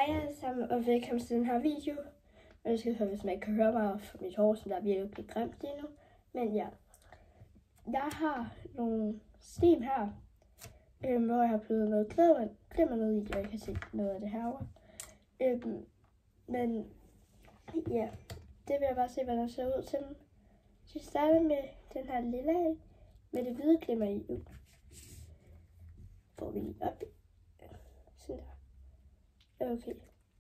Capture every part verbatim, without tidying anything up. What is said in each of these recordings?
Hej alle sammen, og velkommen til den her video. Og jeg skal høre, hvis man ikke kan høre mig for mit hår, som der er virkelig grimt lige nu. Men ja, jeg har nogle sten her, øhm, hvor jeg har puttet noget glimmer, glimmer ned i, og jeg kan se noget af det herovre. Øhm, men ja, det vil jeg bare se, hvordan det ser ud til dem. Så vi starter med den her lille af, med det hvide glimmer i. Får vi lige op. Sådan der. Okay.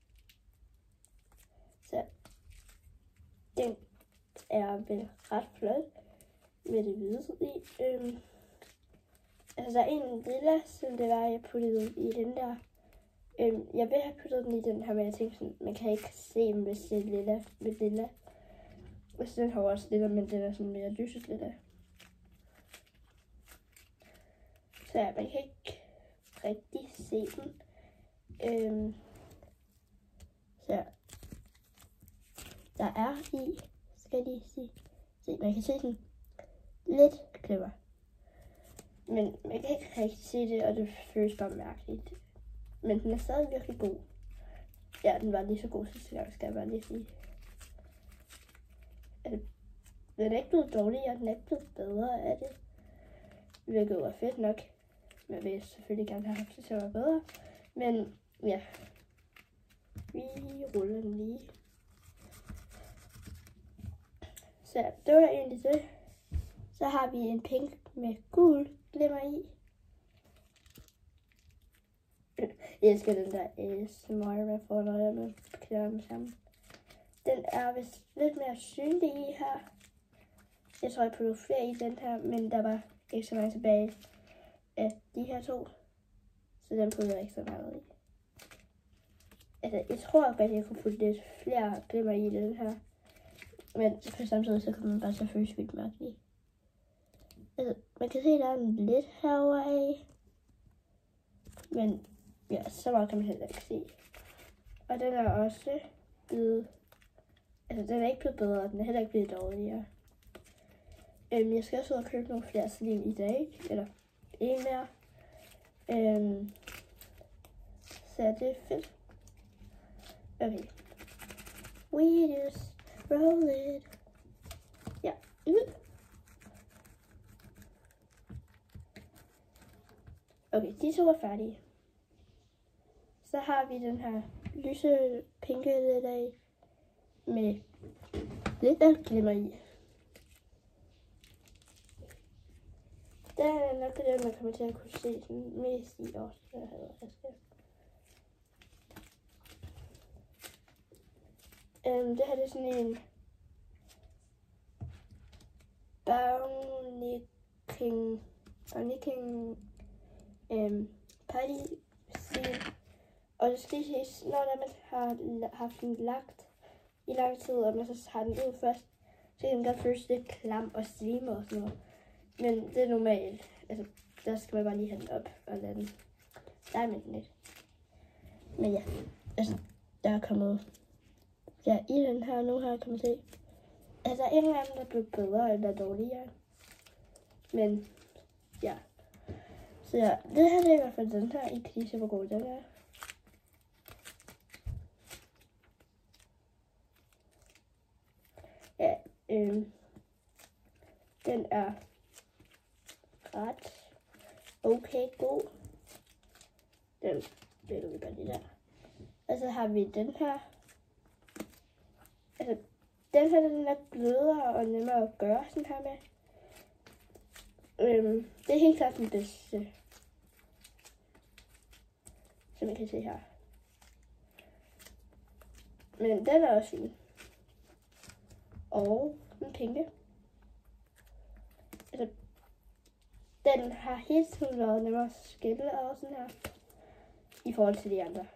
Så den er vel ret flot med det hvide i. Øhm, altså der er en lilla, som det var, jeg puttede i den der. Øhm, jeg vil have puttet den i den her, men jeg tænkte sådan, man kan ikke se dem, hvis det er lilla med lilla. Og så den har også lilla, men den er sådan mere lyset lilla. Så ja, man kan ikke rigtig se den. Øhm, så der er i, skal jeg lige sige, se, man kan se sådan lidt glimmer. Men man kan ikke rigtig se det, og det føles bare mærkeligt. Men den er stadig virkelig god. Ja, den var lige så god sidste gang, skal jeg bare lige sige. Altså, den er ikke blevet dårligere, den er ikke blevet bedre af det. Hvilket var fedt nok. Men vil selvfølgelig gerne have haft det til at være bedre. Men ja, vi ruller den lige. Så det var egentlig det. Så har vi en pink med gul glimmer i. Jeg elsker den der A S M R, man får, når jeg med klæder dem sammen. Den er vist lidt mere synlig i her. Jeg tror, jeg puttede flere i den her, men der var ikke så mange tilbage af de her to. Så den puttede jeg ikke så meget i. Altså, jeg tror godt, jeg kunne putte lidt flere glimmer i den her. Men på samtidig, så kan man bare så føles vildt mørkt i. Altså, man kan se, der er en lidt herovre af. Men ja, så meget kan man heller ikke se. Og den er også blevet... Altså, den er ikke blevet bedre, den er heller ikke blevet dårligere. Øhm, jeg skal også ud og købe nogle flere slim i dag. Eller en mere. Øhm, så det er fedt. Okay. We just roll it. Ja. Uh. Okay, de to er færdige. Så har vi den her lyse pinke lidt af med lidt af glimmer i. Den er nok det, man kommer til at kunne se sådan mest i også. Jeg havde aske. Um, det her det er sådan en Brownie King, Brownie King um, party scene. Og det skal lige ses, når man har haft den lagt i lang tid, og man så har den ud først, så kan den godt føles lidt klam og svime og sådan noget. Men det er normalt. Altså, der skal man bare lige have den op og lade den lege med den lidt. Men ja, altså, der er kommet ja, i den her nu her, kan man se. Altså, der er ingen af dem, der er blevet bedre eller dårligere. Men ja. Så ja, det her det er i hvert fald den her. I kan lige se, hvor god den er. Ja, øhm, den er ret okay god. Den lægger vi bare lige der. Og så har vi den her. Altså, den her den er blødere og nemmere at gøre sådan her med. Øhm, det er helt klart den bedste. Som I kan se her. Men den er også fin. Og den pinke. Altså, den har hele tiden været nemmere at skille og sådan her. I forhold til de andre.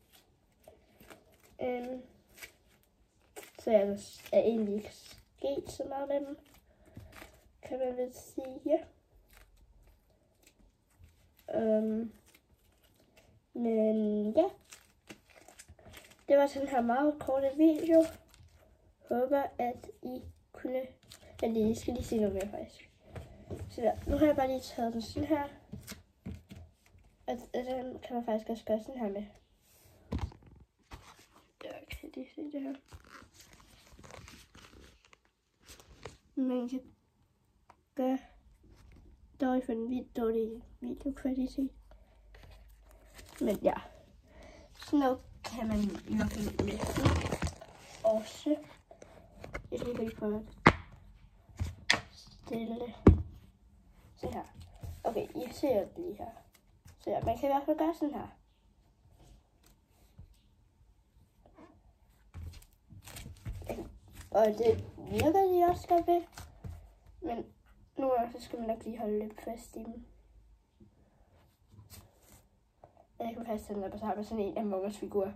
Øhm, så jeg er egentlig ikke sket så meget med dem. Kan man vel sige. Øhm, men ja. Det var sådan her meget korte video. Håber at I kunne... Men I skal lige se noget mere faktisk. Så der, nu har jeg bare lige taget den sådan her. Og den kan man faktisk også gøre sådan her med. man kan gøre dårligt for en vildt dårlig videokvalitet. Men ja, sådan noget kan man i hvert fald næsten også. Jeg skal lige prøve at stille. Se her. Okay, I ser det lige her. Så ja, man kan i hvert fald gøre sådan her. Og det virker de også godt ved. Men nogle gange så skal man nok lige holde lidt fast i dem. Jeg kan fast den op, og så har man sådan en Among Us figur.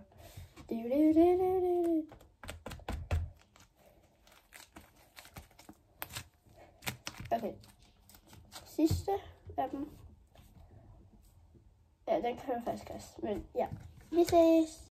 Okay. Sidste af dem. Ja, den kan man faktisk også. Men ja, vi ses.